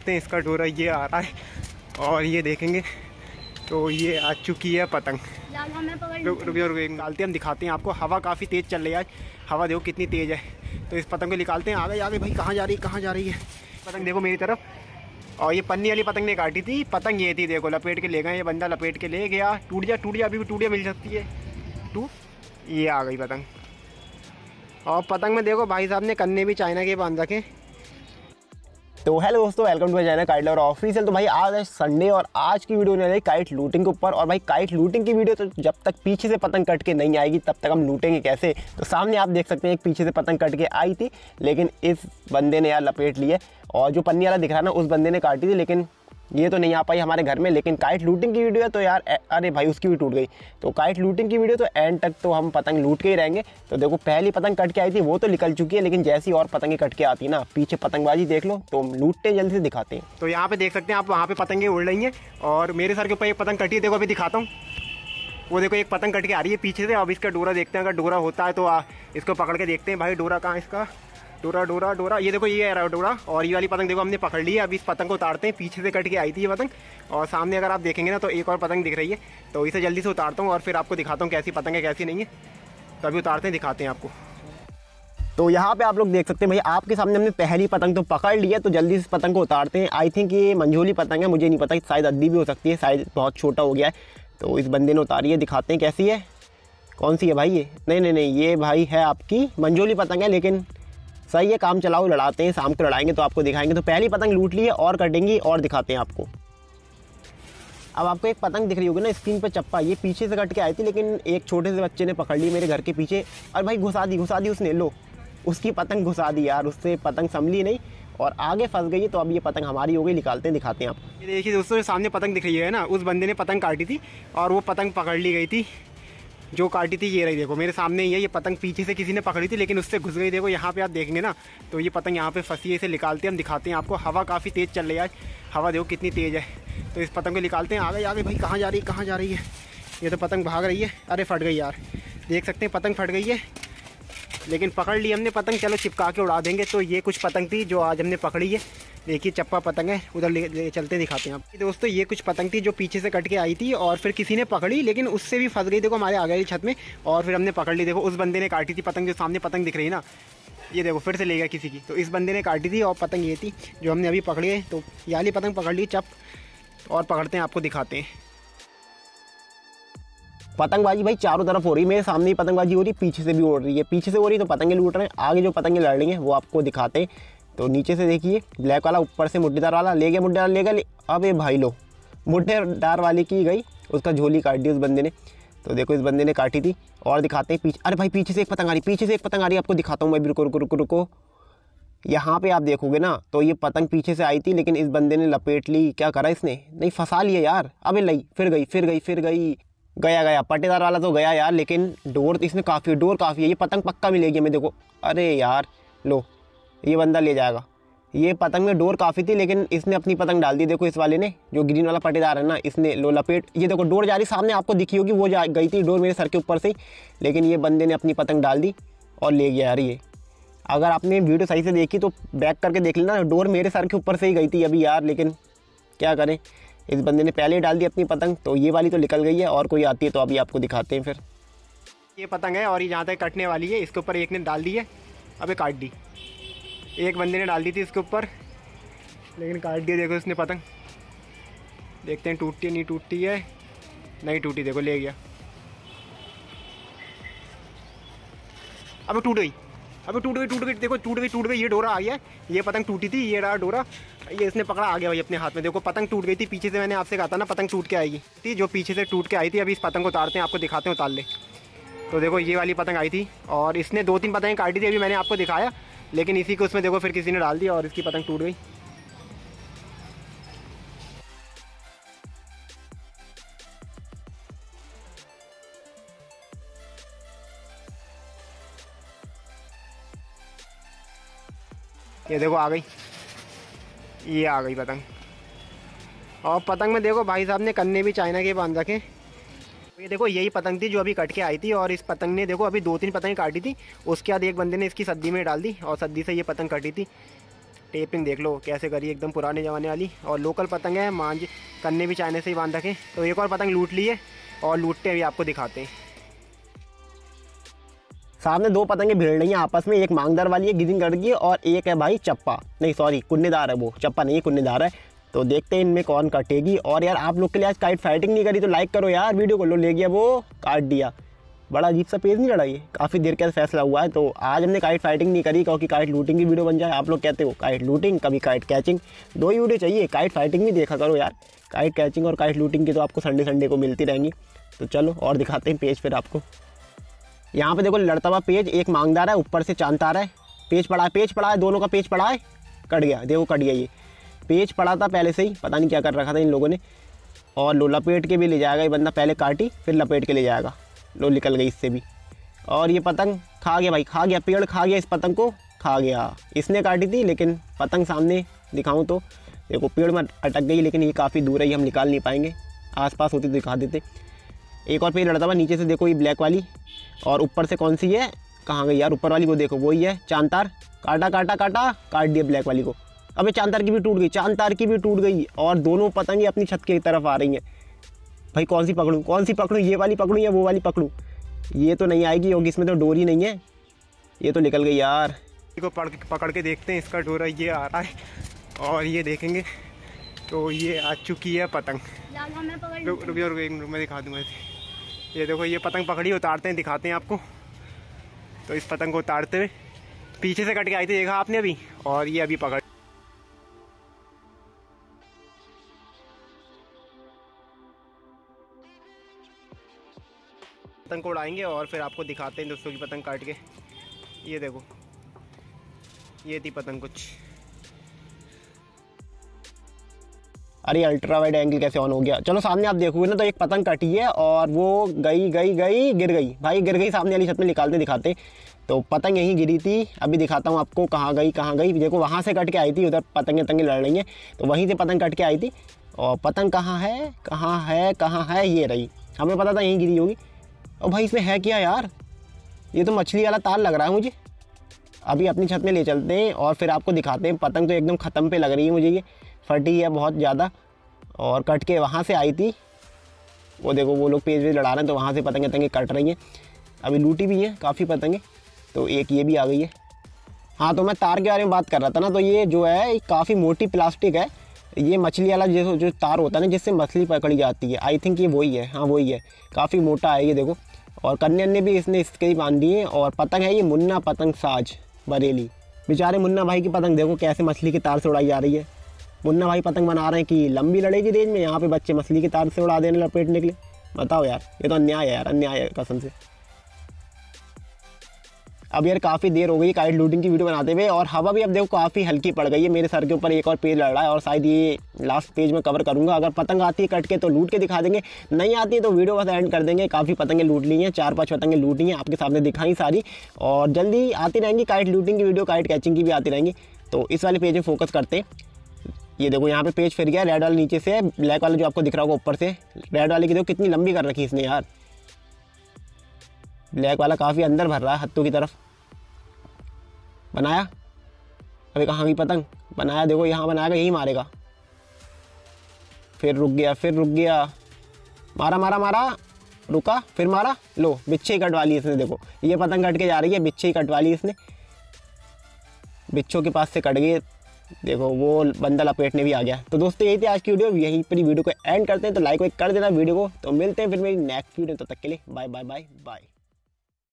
इसका डोरा ये आ रहा है और ये देखेंगे तो ये आ चुकी है पतंग। रुक निकालते हैं, हम दिखाते हैं आपको। हवा काफ़ी तेज़ चल रही है आज, हवा देखो कितनी तेज़ है। तो इस पतंग को निकालते हैं। आगे भाई, कहाँ जा रही है पतंग? देखो मेरी तरफ। और ये पन्नी वाली पतंग ने काटी थी, पतंग ये थी देखो, लपेट के ले गए। ये बंदा लपेट के ले गया। टूट जा, अभी भी टूटिया मिल सकती है। ये आ गई पतंग। और पतंग में देखो भाई साहब ने कन्ने भी चाइना के बांध रखे। तो हेलो दोस्तों, welcome to my channel kite lover official. तो भाई आज है संडे और आज की वीडियो होने काइट लूटिंग के ऊपर। और भाई काइट लूटिंग की वीडियो तो जब तक पीछे से पतंग कट के नहीं आएगी तब तक हम लूटेंगे कैसे। तो सामने आप देख सकते हैं एक पीछे से पतंग कट के आई थी, लेकिन इस बंदे ने यार लपेट ली है। और जो पन्नी वाला दिख रहा है ना, उस बंदे ने काटी थी, लेकिन ये तो नहीं आ पाई हमारे घर में। लेकिन काइट लूटिंग की वीडियो है तो यार अरे भाई उसकी भी टूट गई। तो काइट लूटिंग की वीडियो तो एंड तक तो हम पतंग लूट के ही रहेंगे। तो देखो पहली पतंग कट के आई थी वो तो निकल चुकी है, लेकिन जैसी और पतंगें कट के आती ना, पीछे पतंगबाजी देख लो। तो हम लूटते हैं, जल्दी से दिखाते हैं। तो यहाँ पे देख सकते हैं आप, वहाँ पे पतंगें उड़ रही हैं और मेरे सर के ऊपर एक पतंग कटी है। देखो अभी दिखाता हूँ, वो देखो एक पतंग कट के आ रही है पीछे से। अब इसका डोरा देखते हैं, अगर डोरा होता है तो इसको पकड़ के देखते हैं। भाई डोरा कहाँ इसका? डोरा ये देखो, ये है डोरा। और ये वाली पतंग देखो हमने पकड़ ली है। अभी इस पतंग को उतारते हैं, पीछे से कट के आई थी ये पतंग। और सामने अगर आप देखेंगे ना तो एक और पतंग दिख रही है। तो इसे जल्दी से उतारता हूँ और फिर आपको दिखाता हूँ कैसी पतंग है कैसी नहीं है। तो अभी उतारते हैं, दिखाते हैं आपको। तो यहाँ पे आप लोग देख सकते हैं भाई, आपके सामने हमने पहली पतंग तो पकड़ ली है। तो जल्दी से पतंग को उतारते हैं। आई थिंक ये मंझोली पतंग है, मुझे नहीं पता, शायद अद्दी भी हो सकती है, शायद बहुत छोटा हो गया है। तो इस बंदे ने उतारी है, दिखाते हैं कैसी है। कौन सी है भाई ये? नहीं, ये भाई है आपकी मंझोली पतंग है, लेकिन सही है, काम चलाओ, लड़ाते हैं, शाम को लड़ाएंगे तो आपको दिखाएंगे। तो पहली पतंग लूट ली है और कटेंगी और दिखाते हैं आपको। अब आपको एक पतंग दिख रही होगी ना स्क्रीन पर, चप्पा, ये पीछे से कट के आई थी, लेकिन एक छोटे से बच्चे ने पकड़ ली मेरे घर के पीछे। और भाई घुसा दी उसने, लो उसकी पतंग घुसा दी यार, उससे पतंग संभली नहीं और आगे फंस गई। तो अब ये पतंग हमारी हो गई, निकालते हैं, दिखाते हैं आपको। ये देखिए दोस्तों, सामने पतंग दिख रही है ना, उस बंदे ने पतंग काटी थी और वो पतंग पकड़ ली गई थी। जो काटी थी ये रही, देखो मेरे सामने ही है। ये पतंग पीछे से किसी ने पकड़ी थी, लेकिन उससे घुस गई। देखो यहाँ पे आप देखेंगे ना, तो ये पतंग यहाँ पे फंसी है। इसे निकालते हैं, हम दिखाते हैं आपको। हवा काफ़ी तेज़ चल रही है आज, हवा देखो कितनी तेज़ है। तो इस पतंग को निकालते हैं। आगे भाई, कहाँ जा रही है? ये तो पतंग भाग रही है। अरे फट गई यार, देख सकते हैं पतंग फट गई है, लेकिन पकड़ ली हमने पतंग। चलो चिपका के उड़ा देंगे। तो ये कुछ पतंग थी जो आज हमने पकड़ी है। देखिए चप्पा पतंग है, उधर ले चलते दिखाते हैं आप। दोस्तों ये कुछ पतंग थी जो पीछे से कट के आई थी और फिर किसी ने पकड़ी, लेकिन उससे भी फंस गई। देखो हमारे आ गई छत में और फिर हमने पकड़ ली। देखो उस बंदे ने काटी थी पतंग, जो सामने पतंग दिख रही है ना, ये देखो फिर से ले गया किसी की। तो इस बंदे ने काटी थी और पतंग ये थी जो हमने अभी पकड़ी है। तो ये वाली पतंग पकड़ ली चप, और पकड़ते हैं, आपको दिखाते हैं। पतंगबाजी भाई चारों तरफ हो रही है, मेरे सामने ही पतंगबाजी हो रही है, पीछे से भी उड़ रही है। पीछे से हो रही है तो पतंगे लूट रहे हैं, आगे जो पतंगे लड़ रही हैं वो आपको दिखाते हैं। तो नीचे से देखिए, ब्लैक वाला, ऊपर से मुड्डेदार वाला ले गया, मुड्डेदार ले गया। अबे भाई लो, मुड्डेदार वाली की गई, उसका झोली काट दी उस बंदे ने। तो देखो इस बंदे ने काटी थी और दिखाते हैं पीछे। अरे भाई पीछे से एक पतंग आ रही, आपको दिखाता हूँ मैं भी। रुको। यहाँ पे आप देखोगे ना तो ये पतंग पीछे से आई थी, लेकिन इस बंदे ने लपेट ली। क्या करा इसने? नहीं, फंसा लिया यार। अबे लई, फिर गई। गया पट्टेदार वाला तो गया यार, लेकिन डोर इसमें काफ़ी है। ये पतंग पक्का मिलेगी हमें। देखो अरे यार लो, ये बंदा ले जाएगा। ये पतंग में डोर काफ़ी थी, लेकिन इसने अपनी पतंग डाल दी। देखो इस वाले ने, जो ग्रीन वाला पट्टेदार है ना, इसने लो लपेट। ये देखो डोर जा रही, सामने आपको दिखी होगी, वो जा गई थी डोर मेरे सर के ऊपर से, लेकिन ये बंदे ने अपनी पतंग डाल दी और ले गया यार ये। अगर आपने वीडियो सही से देखी तो बैक करके देख लेना, डोर मेरे सर के ऊपर से ही गई थी अभी यार, लेकिन क्या करें, इस बंदे ने पहले ही डाल दी अपनी पतंग। तो ये वाली तो निकल गई है, और कोई आती है तो अभी आपको दिखाते हैं फिर। ये पतंग है और ये जहाँ तक कटने वाली है, इसके ऊपर एक ने डाल दी है। अबे काट दी, एक बंदे ने डाल दी थी इसके ऊपर, लेकिन काट दिया। देखो इसने पतंग, देखते हैं टूटती है नहीं टूटती है। नहीं टूटी, देखो ले गया। अब टूट गई, देखो टूट गई। ये डोरा आ गया, ये पतंग टूटी थी, ये रहा डोरा, ये इसने पकड़ा, आ गया भाई अपने हाथ में। देखो पतंग टूट गई थी पीछे से, मैंने आपसे कहा था ना पतंग टूट के आएगी थी, जो पीछे से टूट के आई थी। अभी इस पतंग को उतारते हैं, आपको दिखाते हैं, उतार ले। तो देखो ये वाली पतंग आई थी और इसने 2-3 पतंगें काटी थी, अभी मैंने आपको दिखाया, लेकिन इसी को उसमें देखो फिर किसी ने डाल दिया और इसकी पतंग टूट गई। ये देखो आ गई, ये आ गई पतंग। और पतंग में देखो भाई साहब ने कन्ने भी चाइना के बांध रखे। ये देखो यही पतंग थी जो अभी कट के आई थी, और इस पतंग ने देखो अभी 2-3 पतंगें काटी थी। उसके बाद एक बंदे ने इसकी सद्दी में डाल दी और सद्दी से ये पतंग कटी थी। टेपिंग देख लो कैसे करी, एकदम पुराने ज़माने वाली। और लोकल पतंग है, मांझ कन्ने भी चाइने से ही बांध रखे। तो एक और पतंग लूट ली है और लूटते अभी आपको दिखाते हैं। सामने दो पतंगे भिड़ रही हैं आपस में, एक मांगदार वाली है ग्रीन कलर की और एक है भाई चप्पा, नहीं सॉरी कुन्नेदार है, वो चप्पा नहीं है कुन्नेदार है। तो देखते हैं इनमें कौन काटेगी। और यार आप लोग के लिए आज काइट फाइटिंग नहीं करी तो लाइक करो यार वीडियो को। लो ले गया वो, काट दिया। बड़ा अजीब सा पेज नहीं लड़ा ये, काफ़ी देर का फैसला हुआ है। तो आज हमने काइट फाइटिंग नहीं करी क्योंकि काइट लूटिंग की वीडियो बन जाए। आप लोग कहते हो काइट लूटिंग, कभी काइट कैचिंग, दो ही वीडियो चाहिए। काइट फाइटिंग भी देखा करो यार, काइट कैचिंग और काइट लूटिंग की तो आपको संडे संडे को मिलती रहेंगी। तो चलो और दिखाते हैं पेज फिर आपको। यहाँ पे देखो लड़ता हुआ पेज, एक मांगदार है, ऊपर से चांद तारा है। पेज पड़ा है, दोनों का पेज पड़ा है, कट गया, देखो कट गया। ये पेज पड़ा था पहले से ही, पता नहीं क्या कर रखा था इन लोगों ने। और लो लपेट के भी ले जाएगा ये बंदा, पहले काटी फिर लपेट के ले जाएगा। लो निकल गई इससे भी। और ये पतंग खा गया भाई, खा गया, पेड़ खा गया, इस पतंग को खा गया। इसने काटी थी लेकिन पतंग सामने दिखाऊँ तो देखो पेड़ में अटक गई, लेकिन ये काफ़ी दूर है, ये हम निकाल नहीं पाएंगे। आसपास होती तो दिखा देते। एक और पेज लड़ता हुआ नीचे से, देखो ये ब्लैक वाली। और ऊपर से कौन सी है, कहाँ गई यार ऊपर वाली, वो देखो वही है चांतार। काटा काटा काटा, काट दिया ब्लैक वाली को। अबे चांतार की भी टूट गई, चांतार की भी टूट गई। और दोनों पतंगे अपनी छत की तरफ आ रही हैं। भाई कौन सी पकड़ूँ, कौन सी पकड़ूँ, ये वाली पकड़ूँ या वो वाली पकड़ूँ। ये तो नहीं आएगी क्योंकि इसमें तो डोरी नहीं है। ये तो निकल गई यार। इसको पकड़ के देखते हैं, इसका डोरा ये आ रहा है और ये देखेंगे। तो ये आ चुकी है पतंग। रुक एक मिनट में दिखा दूँगा। ये देखो ये पतंग पकड़ी, उतारते हैं दिखाते हैं आपको। तो इस पतंग को उतारते हुए पीछे से कट के आई थी, देखा आपने अभी, और ये अभी पकड़। पतंग को उड़ाएंगे और फिर आपको दिखाते हैं दोस्तों की पतंग काट के। ये देखो ये थी पतंग कुछ। अरे अल्ट्रा वाइड एंगल कैसे ऑन हो गया। चलो सामने आप देखोगे ना तो एक पतंग कटी है और वो गई गिर गई भाई, गिर गई सामने वाली छत में। निकालते दिखाते। तो पतंग यहीं गिरी थी, अभी दिखाता हूँ आपको कहाँ गई। देखो वहाँ से कट के आई थी, उधर पतंगे लड़ रही हैं तो वहीं से पतंग कट के आई थी। और पतंग कहाँ है, ये रही। हमें पता था यहीं गिरी होगी। और भाई इसमें है क्या यार, ये तो मछली वाला तार लग रहा है मुझे। अभी अपनी छत में ले चलते हैं और फिर आपको दिखाते हैं। पतंग तो एकदम ख़त्म पे लग रही है मुझे, ये फटी है बहुत ज़्यादा और कट के वहाँ से आई थी। वो देखो वो लोग पेज लड़ा रहे हैं तो वहाँ से पतंगे कट रही हैं। अभी लूटी भी हैं काफ़ी पतंगे। तो एक ये भी आ गई है। हाँ तो मैं तार के बारे में बात कर रहा था ना, तो ये जो है काफ़ी मोटी प्लास्टिक है। ये मछली वाला जो तार होता है ना जिससे मछली पकड़ी जाती है, आई थिंक ये वही है। हाँ वही है, काफ़ी मोटा है ये देखो। और कन्या ने भी इसने इसके ही बांध दी है। और पतंग है ये मुन्ना पतंग साज बरेली। बेचारे मुन्ना भाई की पतंग देखो कैसे मछली के तार से उड़ाई जा रही है। मुन्ना भाई पतंग बना रहे हैं कि लंबी लड़ेगी रेंज में, यहाँ पे बच्चे मछली के तार से उड़ा देने लपेटने के लिए। बताओ यार, ये तो अन्याय है यार, अन्याय है कसम से। अब यार काफ़ी देर हो गई काइट लूटिंग की वीडियो बनाते हुए और हवा भी अब देखो काफ़ी हल्की पड़ गई है। मेरे सर के ऊपर एक और पेज लड़ रहा है और शायद ये लास्ट पेज में कवर करूँगा। अगर पतंग आती है कट के तो लूट के दिखा देंगे, नहीं आती है तो वीडियो बस एंड कर देंगे। काफ़ी पतंगें लूट ली हैं, 4-5 पतंगें लूटी हैं, आपके सामने दिखाई सारी। और जल्दी आती रहेंगी काइट लूटिंग की वीडियो, काइट कैचिंग की भी आती रहेंगी। तो इस वाले पेज में फोकस करते हैं। ये देखो यहाँ पे पेज फिर गया, रेड वाला नीचे से, ब्लैक वाला जो आपको दिख रहा होगा ऊपर से। रेड वाले की देखो कितनी लंबी कर रखी इसने यार। ब्लैक वाला काफ़ी अंदर भर रहा है हत्थों की तरफ। बनाया, अभी कहाँ गई पतंग, बनाया देखो यहाँ बनाएगा, यही मारेगा। फिर रुक गया, मारा, रुका, फिर मारा। लो बिच्छे ही कटवा ली इसने, देखो ये पतंग कट के जा रही है, बिच्छे ही कटवा ली इसने। बिच्छों के पास से कट गए, देखो वो बंदा लपेटने भी आ गया। तो दोस्तों यही थी आज की वीडियो, यहीं पर वीडियो को एंड करते हैं। तो लाइक कर देना वीडियो को। तो मिलते हैं फिर मेरी नेक्स्ट वीडियो, तब तक के लिए बाय बाय बाय बाय।